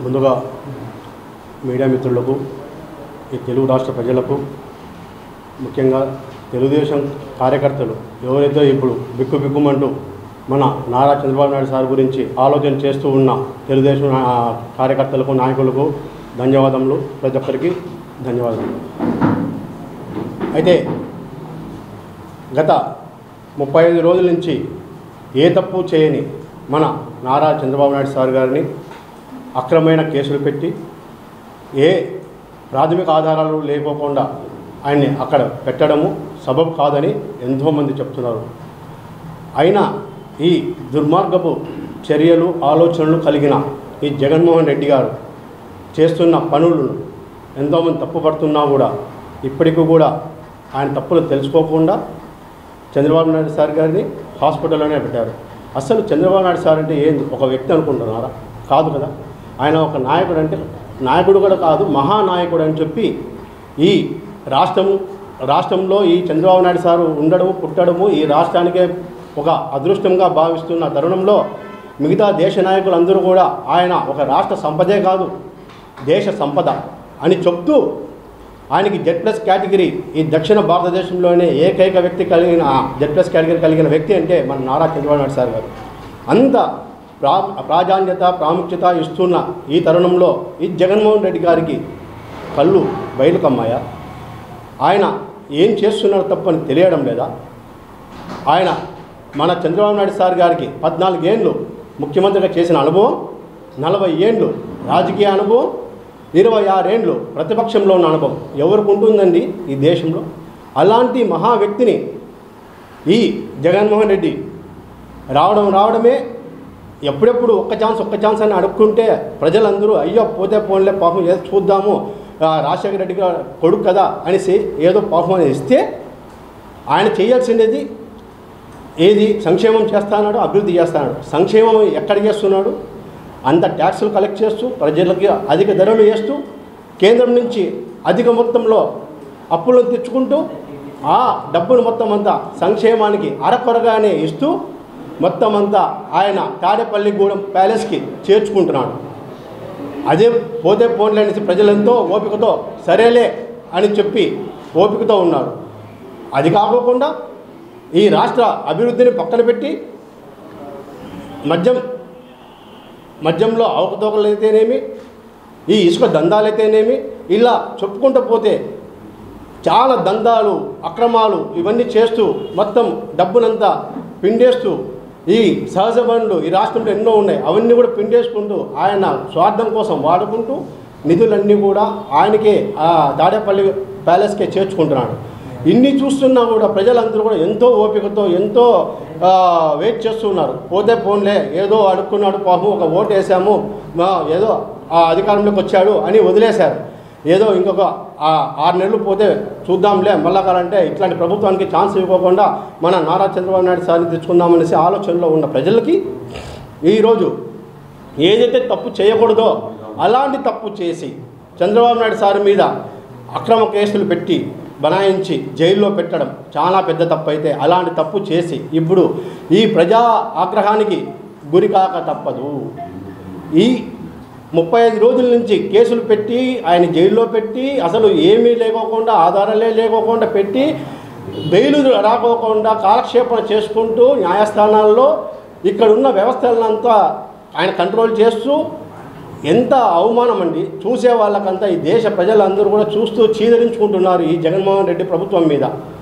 ముందుగా మీడియా మిత్రులకు, ఈ తెలుగు రాష్ట్ర ప్రజలకు, ముఖ్యంగా తెలుగుదేశం కార్యకర్తలు ఎవరైతే ఇప్పుడు బిక్కుమంటూ మన నారా చంద్రబాబు నాయుడు సార్ గురించి ఆలోచన చేస్తూ ఉన్న తెలుగుదేశం కార్యకర్తలకు, నాయకులకు ధన్యవాదములు. ప్రతి ఒక్కరికి ధన్యవాదాలు. అయితే గత 35 రోజుల నుంచి ఏ తప్పు చేయని మన నారా చంద్రబాబు నాయుడు సార్ గారిని అక్రమమైన కేసులు పెట్టి ఏ ప్రాథమిక ఆధారాలు లేకోకుండా ఆయన్ని అక్కడ పెట్టడము సబబు కాదని ఎంతోమంది చెప్తున్నారు. అయినా ఈ దుర్మార్గపు చర్యలు, ఆలోచనలు కలిగిన ఈ జగన్మోహన్ రెడ్డి గారు చేస్తున్న పనులను ఎంతోమంది తప్పుపడుతున్నా కూడా ఇప్పటికీ కూడా ఆయన తప్పులు తెలుసుకోకుండా చంద్రబాబు నాయుడు సార్ గారిని హాస్పిటల్లోనే పెట్టారు. అసలు చంద్రబాబు నాయుడు సార్ అంటే ఏంది, ఒక వ్యక్తి అనుకుంటున్నారా? కాదు కదా. ఆయన ఒక నాయకుడు, అంటే నాయకుడు కూడా కాదు, మహానాయకుడు అని చెప్పి ఈ రాష్ట్రంలో ఈ చంద్రబాబు నాయుడు సారు ఉండడము, పుట్టడము ఈ రాష్ట్రానికే ఒక అదృష్టంగా భావిస్తున్న తరుణంలో మిగతా దేశ నాయకులందరూ కూడా ఆయన ఒక రాష్ట్ర సంపదే కాదు, దేశ సంపద అని చెప్తూ ఆయనకి Z+ కేటగిరీ, ఈ దక్షిణ భారతదేశంలోనే ఏకైక వ్యక్తి కలిగిన Z+ కేటగిరీ కలిగిన వ్యక్తి అంటే మన నారా చంద్రబాబు నాయుడు సార్ గారు. అంత ప్రాధాన్యత, ప్రాముఖ్యత ఇస్తున్న ఈ తరుణంలో ఈ జగన్మోహన్ రెడ్డి గారికి కళ్ళు బయలు కమ్మాయా? ఆయన ఏం చేస్తున్నారో తప్పని తెలియడం లేదా? ఆయన మన చంద్రబాబు నాయుడు సార్ గారికి 14 ఏళ్ళు ముఖ్యమంత్రిగా చేసిన అనుభవం, 40 ఏళ్ళు రాజకీయ అనుభవం, 26 ఏళ్ళు ప్రతిపక్షంలో ఉన్న అనుభవం ఎవరికి ఉంటుందండి ఈ దేశంలో? అలాంటి మహా వ్యక్తిని ఈ జగన్మోహన్ రెడ్డి రావడమే ఎప్పుడెప్పుడు ఒక్క ఛాన్స్ అని అడుక్కుంటే ప్రజలందరూ అయ్యో పోతే పోన్లే పాపం ఏదో చూద్దాము, రాజశేఖర రెడ్డి గారు కొడుకు కదా అనేసి ఏదో పాపం అని ఇస్తే ఆయన చేయాల్సింది ఏది? సంక్షేమం చేస్తున్నాడు, అభివృద్ధి చేస్తున్నాడు. సంక్షేమం ఎక్కడ చేస్తున్నాడు? అంత ట్యాక్సులు కలెక్ట్ చేస్తూ ప్రజలకి అధిక ధరలు వేస్తూ కేంద్రం నుంచి అధిక మొత్తంలో అప్పులను తెచ్చుకుంటూ ఆ డబ్బును మొత్తం అంతా సంక్షేమానికి అరకొరగానే ఇస్తూ మొత్తం అంతా ఆయన తాడేపల్లిగూడెం ప్యాలెస్కి చేర్చుకుంటున్నాడు. అదే పోతే పోన్లే అనేసి ప్రజలెంతో ఓపికతో సరేలే అని చెప్పి ఓపికతో ఉన్నారు. అది కాకుండా ఈ రాష్ట్ర అభివృద్ధిని పక్కన పెట్టి మద్యంలో అవకతవకలు అయితేనేమి, ఈ ఇసుక దందాలైతేనేమి, ఇలా చెప్పుకుంటూ పోతే చాలా దందాలు, అక్రమాలు ఇవన్నీ చేస్తూ మొత్తం డబ్బునంతా పిండేస్తూ ఈ సహజ వనరులు ఈ రాష్ట్రంలో ఎన్నో ఉన్నాయి, అవన్నీ కూడా పిండేసుకుంటూ ఆయన స్వార్థం కోసం వాడుకుంటూ నిధులన్నీ కూడా ఆయనకే ఆ తాడేపల్లి ప్యాలెస్కే చేర్చుకుంటున్నాడు. ఇన్ని చూస్తున్నా కూడా ప్రజలందరూ కూడా ఎంతో ఓపికతో ఎంతో వెయిట్ చేస్తున్నారు. పోతే పోన్లే ఏదో అడుక్కున్నాడు పాపం, ఒక ఓటు వేసాము, ఏదో అధికారంలోకి వచ్చాడు అని వదిలేశారు. ఏదో ఇంకొక 6 నెలలు పోతే చూద్దాంలే మళ్ళా కాలంటే ఇట్లాంటి ప్రభుత్వానికి ఛాన్స్ ఇవ్వకుండా మన నారా చంద్రబాబు నాయుడు సార్ని తెచ్చుకుందామనేసి ఆలోచనలో ఉన్న ప్రజలకి ఈరోజు ఏదైతే తప్పు చేయకూడదో అలాంటి తప్పు చేసి చంద్రబాబు నాయుడు సార్ మీద అక్రమ కేసులు పెట్టి బనాయించి జైల్లో పెట్టడం చాలా పెద్ద తప్పు. అయితే అలాంటి తప్పు చేసి ఇప్పుడు ఈ ప్రజా ఆగ్రహానికి గురికాక తప్పదు. ఈ 35 రోజుల నుంచి కేసులు పెట్టి ఆయన జైల్లో పెట్టి అసలు ఏమీ లేకోకుండా, ఆధారాలే లేకోకుండా పెట్టి బెయిలు రాకోకుండా కాలక్షేపణ చేసుకుంటూ న్యాయస్థానాల్లో ఇక్కడున్న వ్యవస్థలంతా ఆయన కంట్రోల్ చేస్తూ ఎంత అవమానం అండి. చూసే వాళ్ళకంతా ఈ దేశ ప్రజలందరూ కూడా చూస్తూ చీదరించుకుంటున్నారు ఈ జగన్మోహన్ రెడ్డి ప్రభుత్వం మీద.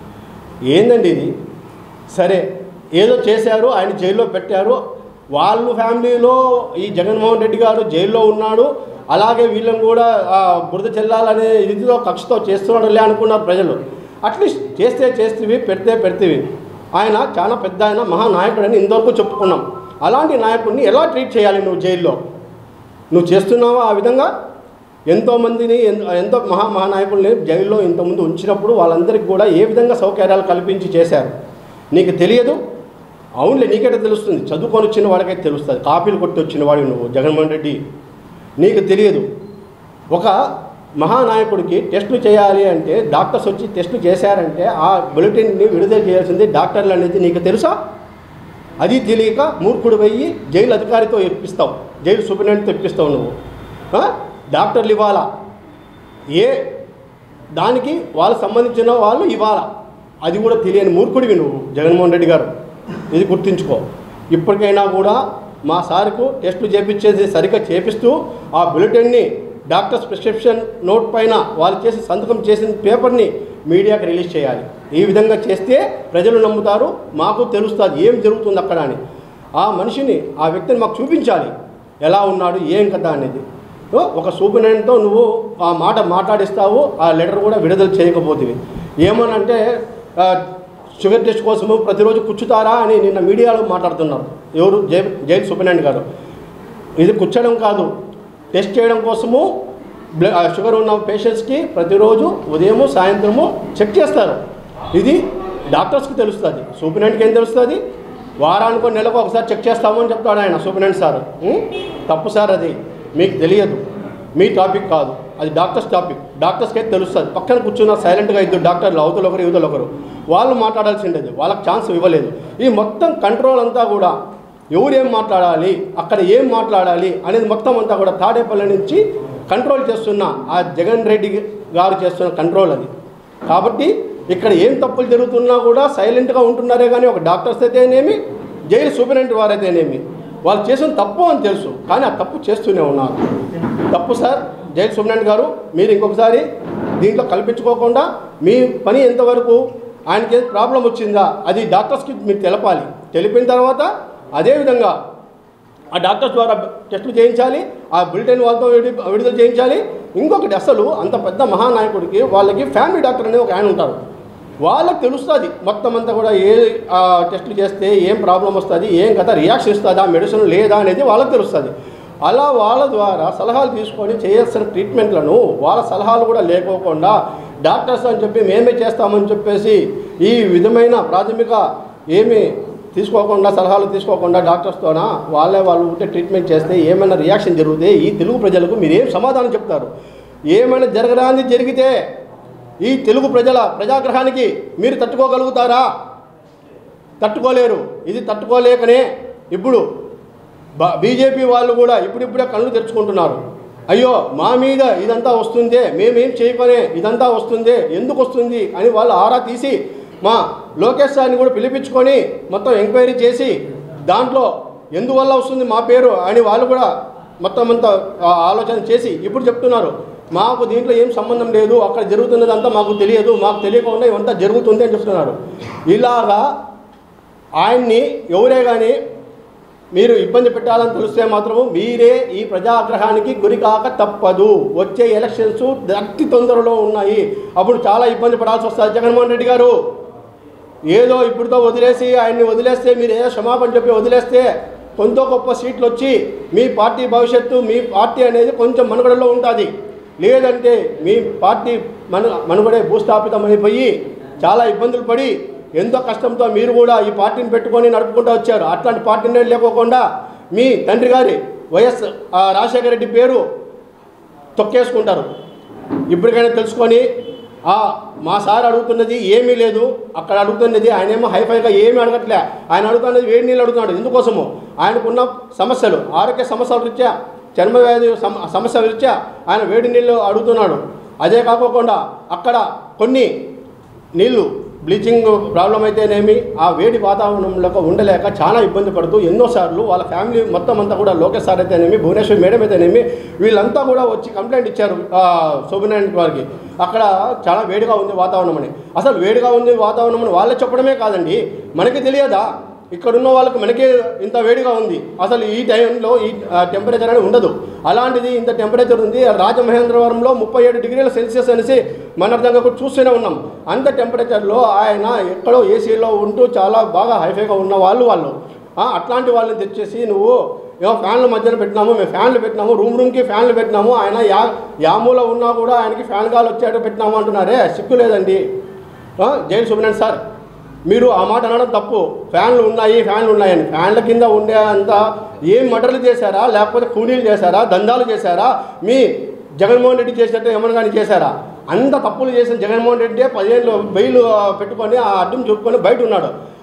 ఏందండి ఇది? సరే ఏదో చేశారు, ఆయన జైల్లో పెట్టారు, వాళ్ళు ఫ్యామిలీలో ఈ జగన్మోహన్ రెడ్డి గారు జైల్లో ఉన్నాడు, అలాగే వీళ్ళని కూడా బురద చెల్లాలనే ఇదిలో కక్షతో చేస్తున్నాడులే అనుకున్నారు ప్రజలు. అట్లీస్ట్ చేస్తేవి పెడితేవి. ఆయన చాలా పెద్ద ఆయన మహానాయకుడని ఇంతవరకు చెప్పుకున్నాం. అలాంటి నాయకుడిని ఎలా ట్రీట్ చేయాలి నువ్వు జైల్లో? నువ్వు చేస్తున్నావా ఆ విధంగా? ఎంతోమందిని ఎంతో మహానాయకుల్ని జైల్లో ఇంతకుముందు ఉంచినప్పుడు వాళ్ళందరికీ కూడా ఏ విధంగా సౌకర్యాలు కల్పించి చేశారు నీకు తెలియదు? అవునులే, నీకైతే తెలుస్తుంది, చదువుకొని వచ్చిన వాడికైతే తెలుస్తుంది, కాపీలు కొట్టి వచ్చిన వాడివి నువ్వు జగన్మోహన్ రెడ్డి, నీకు తెలియదు. ఒక మహానాయకుడికి టెస్టులు చేయాలి అంటే డాక్టర్స్ వచ్చి టెస్టులు చేశారంటే ఆ బులెటిన్ని విడుదల చేయాల్సింది డాక్టర్లు అనేది నీకు తెలుసా? అది తెలియక మూర్ఖుడు పోయి జైలు అధికారితో ఇప్పిస్తావు, జైలు సూపరింటెండెంట్తో ఇప్పిస్తావు నువ్వు. డాక్టర్లు ఇవ్వాలా, ఏ దానికి వాళ్ళకు సంబంధించిన వాళ్ళు ఇవ్వాలా, అది కూడా తెలియని మూర్ఖుడివి నువ్వు జగన్మోహన్ రెడ్డి గారు. ఇది గుర్తుంచుకో. ఇప్పటికైనా కూడా మా సార్కు టెస్టులు చేపించేది సరిగ్గా చేపిస్తూ ఆ బులెటిన్ని డాక్టర్స్ ప్రిస్క్రిప్షన్ నోట్ పైన వాళ్ళు చేసి సంతకం చేసిన పేపర్ని మీడియాకి రిలీజ్ చేయాలి. ఈ విధంగా చేస్తే ప్రజలు నమ్ముతారు, మాకు తెలుస్తుంది ఏం జరుగుతుంది అక్కడ అని. ఆ మనిషిని, ఆ వ్యక్తిని మాకు చూపించాలి, ఎలా ఉన్నాడు ఏం కదా అనేది. ఒక సూపరింటెండెంట్తో నువ్వు ఆ మాట మాట్లాడిస్తావు, ఆ లెటర్ కూడా విడుదల చేయకపోతుంది. ఏమనంటే షుగర్ టెస్ట్ కోసము ప్రతిరోజు కూర్చుతారా అని నిన్న మీడియాలో మాట్లాడుతున్నారు. ఎవరు? జైలు సూపరింటెండెంట్ గారు. ఇది కూర్చోడం కాదు, టెస్ట్ చేయడం కోసము షుగర్ ఉన్న పేషెంట్స్కి ప్రతిరోజు ఉదయము సాయంత్రము చెక్ చేస్తారు. ఇది డాక్టర్స్కి తెలుస్తుంది, సూపరింటెండెంట్కి ఏం తెలుస్తుంది? వారానికో నెలకు ఒకసారి చెక్ చేస్తామని చెప్తాడు ఆయన సూపరింటెండెంట్ సార్. తప్పు సార్, అది మీకు తెలియదు, మీ టాపిక్ కాదు, అది డాక్టర్స్ టాపిక్. డాక్టర్స్కి అయితే తెలుస్తుంది. పక్కన కూర్చున్న సైలెంట్గా ఇద్దరు డాక్టర్లు, అవతల ఒకరు యువతలు ఒకరు, వాళ్ళు మాట్లాడాల్సిండేది, వాళ్ళకి ఛాన్స్ ఇవ్వలేదు. ఈ మొత్తం కంట్రోల్ అంతా కూడా ఎవరేం మాట్లాడాలి, అక్కడ ఏం మాట్లాడాలి అనేది మొత్తం అంతా కూడా తాడేపల్లి నుంచి కంట్రోల్ చేస్తున్న ఆ జగన్ రెడ్డి గారు చేస్తున్న కంట్రోల్ అది. కాబట్టి ఇక్కడ ఏం తప్పులు జరుగుతున్నా కూడా సైలెంట్గా ఉంటున్నారే కానీ ఒక డాక్టర్స్ అయితేనేమి, జైలు సూపరింటెండెంట్ వారైతేనేమి, వాళ్ళు చేసిన తప్పు అని తెలుసు, కానీ ఆ తప్పు చేస్తూనే ఉన్నారు. తప్పు సార్. జైలు సూపరింటెండెంట్ గారు, మీరు ఇంకొకసారి దీంట్లో కల్పించుకోకుండా మీ పని ఎంతవరకు, ఆయనకి ప్రాబ్లం వచ్చిందా అది డాక్టర్స్కి మీరు తెలపాలి. తెలిపిన తర్వాత అదేవిధంగా ఆ డాక్టర్స్ ద్వారా టెస్టులు చేయించాలి, ఆ బులెటిన్ వాళ్ళతో విడుదల చేయించాలి. ఇంకొకటి, అసలు అంత పెద్ద మహానాయకుడికి వాళ్ళకి ఫ్యామిలీ డాక్టర్ అనేది ఒక ఆయన ఉంటారు, వాళ్ళకి తెలుస్తుంది మొత్తం అంతా కూడా ఏ టెస్టులు చేస్తే ఏం ప్రాబ్లం వస్తుంది, ఏం కథ రియాక్షన్ ఇస్తుంది, ఆ మెడిసిన్ లేదా అనేది వాళ్ళకి తెలుస్తుంది. అలా వాళ్ళ ద్వారా సలహాలు తీసుకొని చేయాల్సిన ట్రీట్మెంట్లను వాళ్ళ సలహాలు కూడా లేకోకుండా డాక్టర్స్ అని చెప్పి మేమే చేస్తామని చెప్పేసి ఈ విధమైన ప్రాథమిక ఏమి తీసుకోకుండా, సలహాలు తీసుకోకుండా డాక్టర్స్తోన వాళ్ళు ఉంటే ట్రీట్మెంట్ చేస్తే ఏమైనా రియాక్షన్ జరిగితే ఈ తెలుగు ప్రజలకు మీరు ఏం సమాధానం చెప్తారు? ఏమైనా జరగరాని జరిగితే ఈ తెలుగు ప్రజాగ్రహానికి మీరు తట్టుకోగలుగుతారా? తట్టుకోలేరు. ఇది తట్టుకోలేకనే ఇప్పుడు బీజేపీ వాళ్ళు కూడా ఇప్పుడిప్పుడే కళ్ళు తెరుచుకుంటున్నారు. అయ్యో మా మీద ఇదంతా వస్తుందే, మేమేం చేయకనే ఇదంతా వస్తుందే, ఎందుకు వస్తుంది అని వాళ్ళు ఆరా తీసి మా లోకేష్ సార్ని కూడా పిలిపించుకొని మొత్తం ఎంక్వైరీ చేసి దాంట్లో ఎందువల్ల వస్తుంది మా పేరు అని వాళ్ళు కూడా మొత్తం అంతా ఆలోచన చేసి ఇప్పుడు చెప్తున్నారు, మాకు దీంట్లో ఏం సంబంధం లేదు, అక్కడ జరుగుతున్నదంతా మాకు తెలియదు, మాకు తెలియకుండా ఇవంతా జరుగుతుంది అని చెప్తున్నారు. ఇలాగా ఆయన్ని ఎవరే కానీ మీరు ఇబ్బంది పెట్టాలని తెలిస్తే మాత్రము మీరే ఈ ప్రజాగ్రహానికి గురికాక తప్పదు. వచ్చే ఎలక్షన్స్ అతి తొందరలో ఉన్నాయి, అప్పుడు చాలా ఇబ్బంది పడాల్సి వస్తుంది. జగన్మోహన్ రెడ్డి గారు ఏదో ఇప్పుడుతో వదిలేసి ఆయన్ని వదిలేస్తే, మీరు ఏదో క్షమాపణ చెప్పి వదిలేస్తే కొంత గొప్ప సీట్లు వచ్చి మీ పార్టీ భవిష్యత్తు, మీ పార్టీ అనేది కొంచెం మనుగడలో ఉంటుంది. లేదంటే మీ పార్టీ మనుగడే భూస్థాపితమైపోయి చాలా ఇబ్బందులు పడి ఎంతో కష్టంతో మీరు కూడా ఈ పార్టీని పెట్టుకొని నడుపుకుంటూ వచ్చారు. అట్లాంటి పార్టీనే లేకోకుండా మీ తండ్రి గారి వైఎస్ రాజశేఖర రెడ్డి పేరు తొక్కేసుకుంటారు. ఇప్పటికైనా తెలుసుకొని మా సార్ అడుగుతున్నది ఏమీ లేదు, అక్కడ అడుగుతున్నది ఆయనేమో హైఫైగా ఏమీ అడగట్లే. ఆయన అడుగుతున్నది వేడి నీళ్ళు అడుగుతున్నాడు. ఎందుకోసము? ఆయనకున్న సమస్యలు, ఆరోగ్య సమస్యల రీత్యా, చర్మవ్యాధి సమస్యల రీత్యా ఆయన వేడి నీళ్ళు అడుగుతున్నాడు. అదే కాకోకుండా అక్కడ కొన్ని నీళ్ళు బ్లీచింగ్ ప్రాబ్లం అయితేనేమి ఆ వేడి వాతావరణంలో ఉండలేక చాలా ఇబ్బంది పడుతూ ఎన్నోసార్లు వాళ్ళ ఫ్యామిలీ మొత్తం అంతా కూడా లోకేష్ సార్ అయితేనేమి, భువనేశ్వర్ మేడం అయితేనేమి వీళ్ళంతా కూడా వచ్చి కంప్లైంట్ ఇచ్చారు సూపరింటెండెంట్ వారికి, అక్కడ చాలా వేడిగా ఉంది వాతావరణం అని. అసలు వేడిగా ఉంది వాతావరణం అని వాళ్ళే చెప్పడమే కాదండి, మనకి తెలియదా? ఇక్కడున్న వాళ్ళకి మనకే ఇంత వేడిగా ఉంది, అసలు ఈ టైంలో ఈ టెంపరేచర్ అనేది ఉండదు. అలాంటిది ఇంత టెంపరేచర్ ఉంది. రాజమహేంద్రవరంలో 37 డిగ్రీల సెల్సియస్ అనేసి మన అర్థంగా కూడా చూస్తూనే ఉన్నాం. అంత టెంపరేచర్లో ఆయన ఎక్కడో ఏసీలో ఉంటూ చాలా బాగా హైఫైగా ఉన్న వాళ్ళు అట్లాంటి వాళ్ళని తెచ్చేసి నువ్వు ఏమో ఫ్యాన్ల మధ్యన పెట్టినాము, మేము ఫ్యాన్లు పెట్టినాము, రూమ్కి ఫ్యాన్లు పెట్టినాము, ఆయన యామూల ఉన్నా కూడా ఆయనకి ఫ్యాన్ గాలు వచ్చాడు పెట్టినాము అంటున్నారే, సిగ్గు లేదండి జైలు సూపరింటెండెంట్ సార్. మీరు ఆ మాట అనడం తప్పు. ఫ్యాన్లు ఉన్నాయని ఫ్యాన్ల కింద ఉండే అంత ఏం మర్డర్లు చేశారా, లేకపోతే కూలీలు చేశారా, దందాలు చేశారా, మీ జగన్మోహన్ రెడ్డి చేసినట్టు ఏమన్నా కానీ చేశారా? అంత తప్పులు చేసిన జగన్మోహన్ రెడ్డి 10 ఏళ్ళు బెయిల్ పెట్టుకొని ఆ అడ్డం చూపుకొని బయట ఉన్నాడు.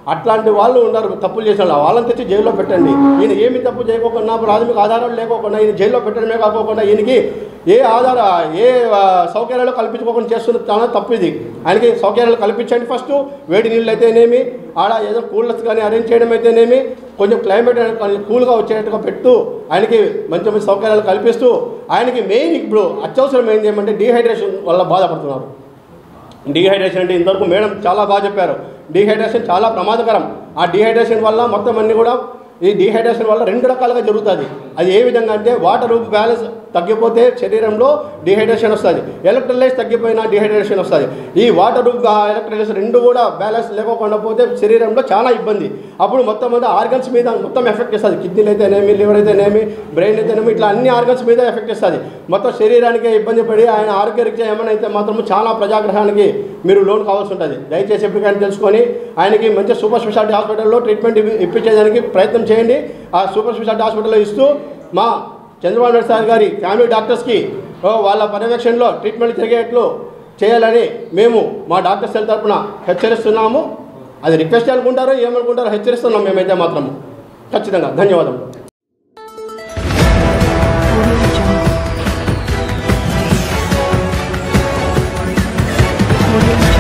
అట్లాంటి వాళ్ళు ఉన్నారు తప్పులు చేసిన వాళ్ళని తెచ్చి జైల్లో పెట్టండి. ఈయన ఏమి తప్పు చేయకోకుండా ప్రాథమిక ఆధారాలు లేకోకుండా ఈయన జైల్లో పెట్టడమే కాకోకుండా ఈయనకి ఏ సౌకర్యాలు కల్పించుకోకుండా చేస్తున్న చాలా తప్పు ఇది. ఆయనకి సౌకర్యాలు కల్పించండి. ఫస్ట్ వేడి నీళ్ళు అయితేనేమి, ఆడ ఏదో కూలర్స్ కానీ అరేంజ్ చేయడం అయితేనేమి, కొంచెం క్లైమేట్ కూల్గా వచ్చేట్టుగా పెట్టు, ఆయనకి మంచి మంచి సౌకర్యాలు కల్పిస్తూ, ఆయనకి మెయిన్ ఇప్పుడు అత్యవసరం ఏంటి ఏమంటే డీహైడ్రేషన్ వల్ల బాధపడుతున్నారు. డీహైడ్రేషన్ అంటే ఇంతవరకు మేడం చాలా బాగా చెప్పారు. డీహైడ్రేషన్ చాలా ప్రమాదకరం. ఆ డీహైడ్రేషన్ వల్ల మొత్తం అన్నీ కూడా ఈ డీహైడ్రేషన్ వల్ల 2 రకాలుగా జరుగుతుంది. అది ఏ విధంగా అంటే వాటర్ బ్యాలెన్స్ తగ్గిపోతే శరీరంలో డీహైడ్రేషన్ వస్తుంది, ఎలక్ట్రోలైట్స్ తగ్గిపోయినా డీహైడ్రేషన్ వస్తుంది. ఈ వాటర్ ఎలక్ట్రోలైట్స్ 2 కూడా బ్యాలెన్స్ లేకోకుండా పోతే శరీరంలో చాలా ఇబ్బంది. అప్పుడు మొత్తం ఆర్గన్స్ మీద మొత్తం ఎఫెక్ట్ ఇస్తుంది. కిడ్నీలు అయితేనేమి, లివర్ అయితేనేమి, బ్రెయిన్ అయితేనేమి, ఇట్లా అన్ని ఆర్గన్స్ మీద ఎఫెక్ట్ ఇస్తుంది. మొత్తం శరీరానికి ఇబ్బంది పడి ఆయన ఆరోగ్యరీత్యా ఏమైనా అయితే మాత్రం చాలా ప్రజాగ్రహానికి మీరు లోన్ కావాల్సి ఉంటుంది. దయచేసి ఎప్పటికైనా తెలుసుకొని ఆయనకి మంచి సూపర్ స్పెషాలిటీ హాస్పిటల్లో ట్రీట్మెంట్ ఇప్పించేదానికి ప్రయత్నం చేయండి. ఆ సూపర్ స్పెషాలిటీ హాస్పిటల్లో ఇస్తూ మా చంద్రబాబు నాయుడు సార్ గారి ఫ్యామిలీ డాక్టర్స్కి వాళ్ళ పర్యవేక్షణలో ట్రీట్మెంట్ జరిగేట్లు చేయాలని మేము మా డాక్టర్స్ తరఫున హెచ్చరిస్తున్నాము. అది రిక్వెస్ట్ అనుకుంటారో ఏమనుకుంటారో హెచ్చరిస్తున్నాం మేమైతే మాత్రము. ఖచ్చితంగా ధన్యవాదములు.